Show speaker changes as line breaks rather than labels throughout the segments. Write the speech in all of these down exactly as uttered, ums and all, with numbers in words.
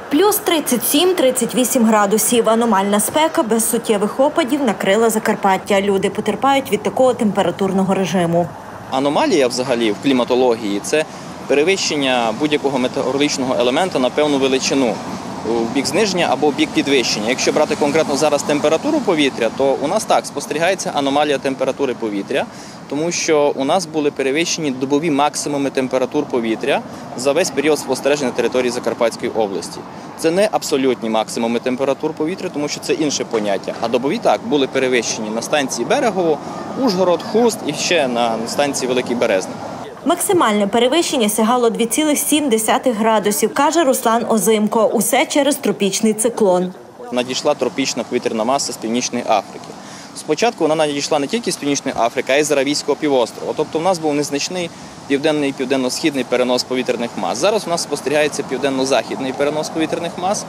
Плюс тридцять сім - тридцять вісім градусів. Аномальна спека без суттєвих опадів накрила Закарпаття. Люди потерпають від такого температурного режиму.
Аномалія взагалі в кліматології – це перевищення будь-якого метеорологічного елемента на певну величину в бік зниження або в бік підвищення. Якщо брати конкретно зараз температуру повітря, то у нас так спостерігається аномалія температури повітря, тому що у нас були перевищені добові максимуми температур повітря за весь період спостереження на території Закарпатської області. Це не абсолютні максимуми температур повітря, тому що це інше поняття. А добові так були перевищені на станції Берегово, Ужгород, Хуст і ще на станції Великий Березник.
Максимальне перевищення сягало два цілих сім десятих градусів, каже Руслан Озимко. Усе через тропічний циклон.
Надійшла тропічна повітряна маса з Північної Африки. Спочатку вона надійшла не тільки з Північної Африки, а й з Аравійського півострова. Тобто в нас був незначний південний і південно-східний перенос повітряних мас. Зараз у нас спостерігається південно-західний перенос повітряних мас,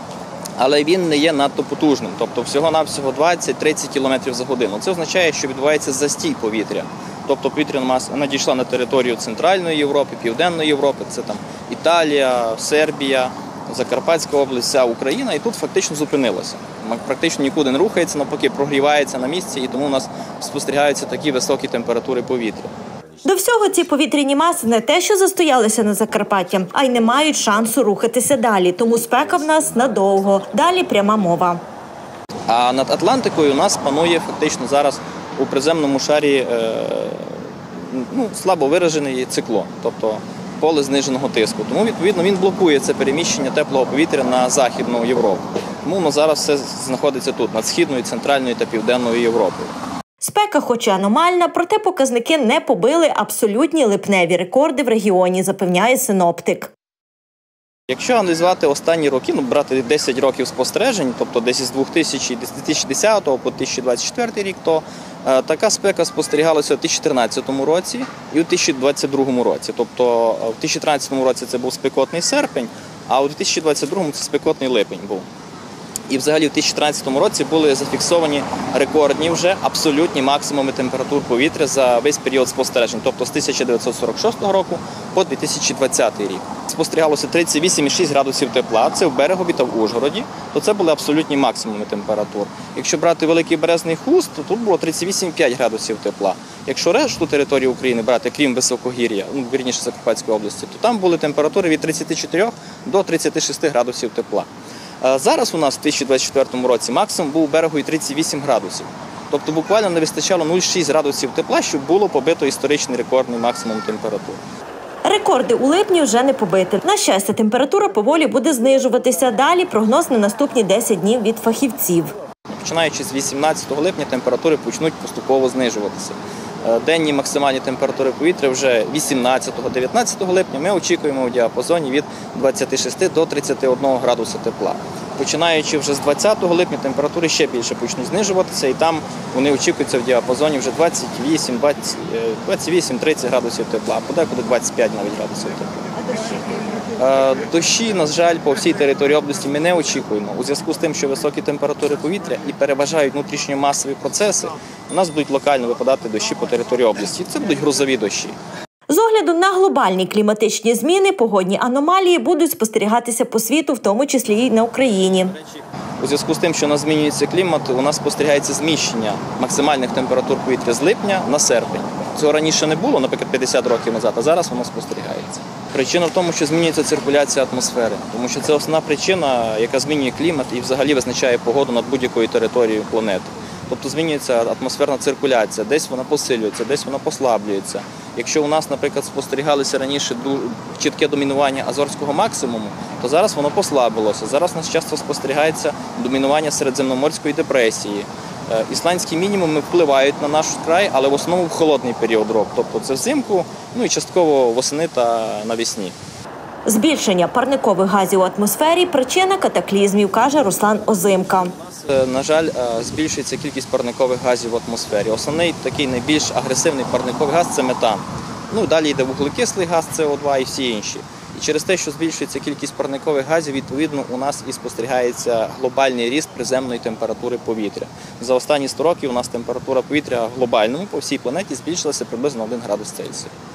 але він не є надто потужним. Тобто всього-навсього двадцять-тридцять кілометрів за годину. Це означає, що відбувається застій повітря. Тобто повітряна маса надійшла на територію Центральної Європи, Південної Європи, це там Італія, Сербія, Закарпатська область, вся Україна, і тут фактично зупинилося. Практично нікуди не рухається, навпаки прогрівається на місці, і тому у нас спостерігаються такі високі температури повітря.
До всього ці повітряні маси не те, що застоялися на Закарпатті, а й не мають шансу рухатися далі. Тому спека в нас надовго. Далі пряма мова.
А над Атлантикою у нас панує фактично зараз у приземному шарі е, ну, слабо виражений циклон, тобто поле зниженого тиску. Тому, відповідно, він блокує це переміщення теплого повітря на Західну Європу. Тому воно зараз все знаходиться тут, над Східною, Центральною та Південною Європою.
Спека хоч і аномальна, проте показники не побили абсолютні липневі рекорди в регіоні, запевняє синоптик.
Якщо аналізувати останні роки, ну, брати десять років спостережень, тобто десь з дві тисячі десятого по дві тисячі двадцять четвертий рік, то е, така спека спостерігалася у дві тисячі тринадцятому році і у дві тисячі двадцять другому році. Тобто у дві тисячі тринадцятому році це був спекотний серпень, а у дві тисячі двадцять другому це спекотний липень був. І взагалі у дві тисячі тринадцятому році були зафіксовані рекордні вже абсолютні максимуми температур повітря за весь період спостережень, тобто з тисяча дев'ятсот сорок шостого року по дві тисячі двадцятий рік. Спостерігалося тридцять вісім і шість градусів тепла, це в Берегові та в Ужгороді, то це були абсолютні максимуми температур. Якщо брати Великий Березний Хуст, то тут було тридцять вісім і п'ять градусів тепла. Якщо решту території України брати, крім високогір'я, ну, вірніше Закарпатської області, то там були температури від тридцяти чотирьох до тридцяти шести градусів тепла. Зараз у нас в дві тисячі двадцять четвертому році максимум був у Берегові тридцять вісім градусів. Тобто буквально не вистачало нуль цілих шість градусів тепла, щоб було побито історичний рекордний максимум температури.
Рекорди у липні вже не побити. На щастя, температура поволі буде знижуватися. Далі прогноз на наступні десять днів від фахівців.
Починаючи з вісімнадцятого липня температури почнуть поступово знижуватися. Денні максимальні температури повітря вже вісімнадцятого-дев'ятнадцятого липня ми очікуємо у діапазоні від двадцяти шести до тридцяти одного градуса тепла. Починаючи вже з двадцятого липня температури ще більше почнуть знижуватися, і там вони очікуються в діапазоні вже двадцять вісім - тридцять градусів тепла, а подекуди двадцять п'ять навіть градусів тепла. Дощі, на жаль, по всій території області ми не очікуємо. У зв'язку з тим, що високі температури повітря і переважають внутрішньомасові процеси, у нас будуть локально випадати дощі по території області. Це будуть грозові дощі.
З огляду на глобальні кліматичні зміни, погодні аномалії будуть спостерігатися по світу, в тому числі і на Україні.
У зв'язку з тим, що у нас змінюється клімат, у нас спостерігається зміщення максимальних температур повітря з липня на серпень. Цього раніше не було, наприклад, п'ятдесят років назад, а зараз воно спостерігається. Причина в тому, що змінюється циркуляція атмосфери, тому що це основна причина, яка змінює клімат і взагалі визначає погоду над будь-якою територією планети. Тобто змінюється атмосферна циркуляція, десь вона посилюється, десь вона послаблюється. Якщо у нас, наприклад, спостерігалися раніше чітке домінування азорського максимуму, то зараз воно послабилося. Зараз у нас часто спостерігається домінування середземноморської депресії. Ісландські мінімуми впливають на наш край, але в основному в холодний період року. Тобто це взимку, ну і частково восени та навесні.
Збільшення парникових газів у атмосфері – причина катаклізмів, каже Руслан Озимко.
На жаль, збільшується кількість парникових газів в атмосфері. Основний такий найбільш агресивний парниковий газ – це метан. Ну, далі йде вуглекислий газ, С О два і всі інші. І через те, що збільшується кількість парникових газів, відповідно, у нас і спостерігається глобальний ріст приземної температури повітря. За останні сто років у нас температура повітря глобальному по всій планеті збільшилася приблизно один градус Цельсія.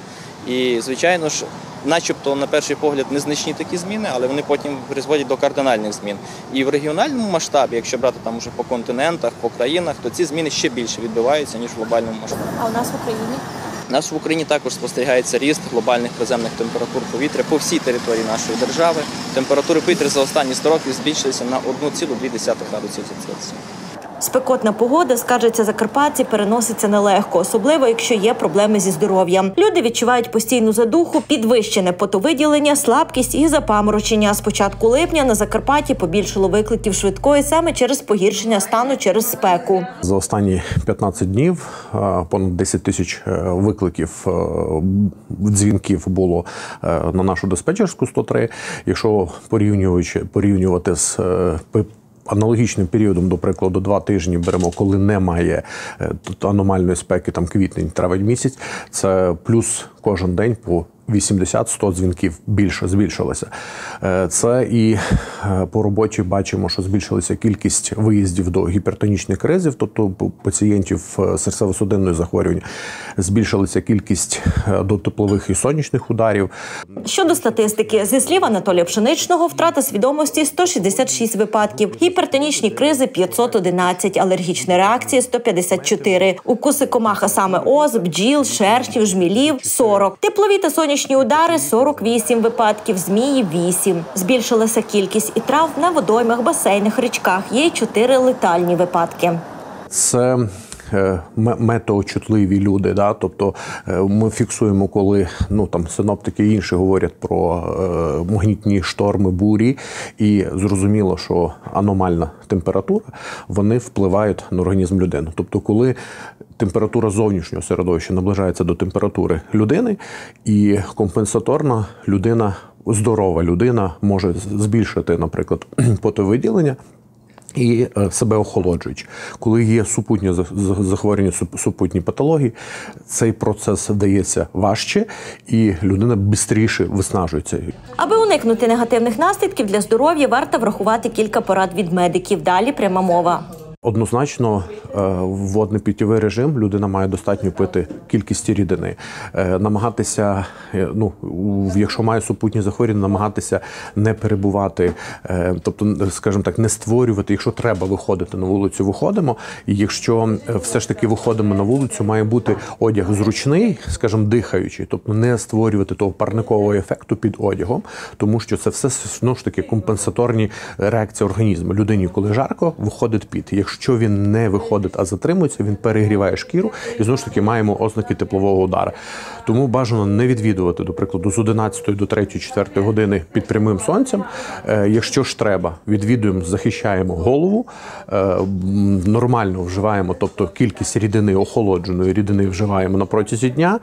І, звичайно ж, начебто, на перший погляд, незначні такі зміни, але вони потім призводять до кардинальних змін. І в регіональному масштабі, якщо брати там уже по континентах, по країнах, то ці зміни ще більше відбиваються, ніж в глобальному масштабі.
А у нас в Україні?
У нас в Україні також спостерігається ріст глобальних приземних температур повітря по всій території нашої держави. Температури повітря за останні сто років збільшилися на одну цілу дві десятих градусів за Цельсієм.
Спекотна погода, скаржаться закарпатці, переноситься нелегко, особливо якщо є проблеми зі здоров'ям. Люди відчувають постійну задуху, підвищене потовиділення, слабкість і запаморочення. З початку липня на Закарпатті побільшало викликів швидкої саме через погіршення стану через спеку.
За останні п'ятнадцять днів понад десять тисяч викликів, дзвінків було на нашу диспетчерську сто три. Якщо порівнювати з аналогічним періодом, до прикладу, два тижні беремо, коли немає аномальної спеки, там квітень, травень місяць, це плюс кожен день по вісімдесят - сто дзвінків більше збільшилося. Це і по роботі бачимо, що збільшилася кількість виїздів до гіпертонічних кризів, тобто пацієнтів серцево-судинної захворювання. Збільшилася кількість до теплових і сонячних ударів.
Щодо статистики, зі слів Анатолія Пшеничного, втрата свідомості – сто шістдесят шість випадків, гіпертонічні кризи – п'ятсот одинадцять, алергічні реакції – сто п'ятдесят чотири, укуси комах, а саме ос, бджіл, шершнів, жмілів – сорок, теплові та сонячні удари – сорок вісім випадків, змії – вісім. Збільшилася кількість і травм на водоймах, басейнах, річках. Є й чотири летальні випадки.
Це метеочутливі люди, да? Тобто ми фіксуємо, коли ну, там, синоптики і інші говорять про е, магнітні шторми, бурі, і зрозуміло, що аномальна температура, вони впливають на організм людини. Тобто, коли температура зовнішнього середовища наближається до температури людини, і компенсаторна людина, здорова людина може збільшити, наприклад, потовиділення, і себе охолоджуючи. Коли є супутні захворювання, супутні патології, цей процес дається важче, і людина швидше виснажується.
Аби уникнути негативних наслідків для здоров'я, варто врахувати кілька порад від медиків. Далі пряма мова.
Однозначно, водно-питєвий режим, людина має достатньо пити кількості рідини. Намагатися, ну, якщо має супутні захворювання, намагатися не перебувати, тобто, скажімо так, не створювати, якщо треба виходити на вулицю, виходимо. І якщо все ж таки виходимо на вулицю, має бути одяг зручний, скажімо, дихаючий, тобто не створювати того парникового ефекту під одягом, тому що це все, знову ж таки, компенсаторні реакції організму. Людині, коли жарко, виходить піт. Якщо він не виходить, а затримується, він перегріває шкіру, і знову ж таки маємо ознаки теплового удару. Тому бажано не відвідувати, до прикладу, з одинадцятої до третьої-четвертої години під прямим сонцем. Якщо ж треба, відвідуємо, захищаємо голову, нормально вживаємо, тобто кількість рідини, охолодженої рідини вживаємо на протязі дня,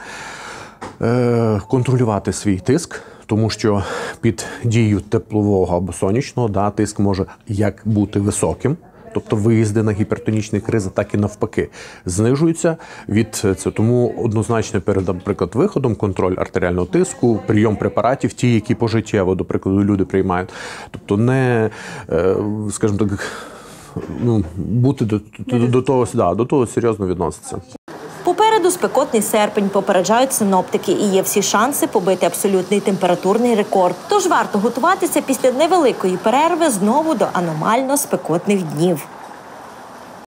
контролювати свій тиск, тому що під дією теплового або сонячного, да, тиск може як бути високим, тобто виїзди на гіпертонічні кризи, так і навпаки, знижуються від цього. Тому однозначно перед, наприклад, виходом контроль артеріального тиску, прийом препаратів, ті, які пожиттєво, до прикладу, люди приймають. Тобто не, скажімо так, ну, бути до, до, до, того, да, до того серйозно відноситься.
Попереду спекотний серпень, попереджають синоптики, і є всі шанси побити абсолютний температурний рекорд. Тож варто готуватися після невеликої перерви знову до аномально спекотних днів.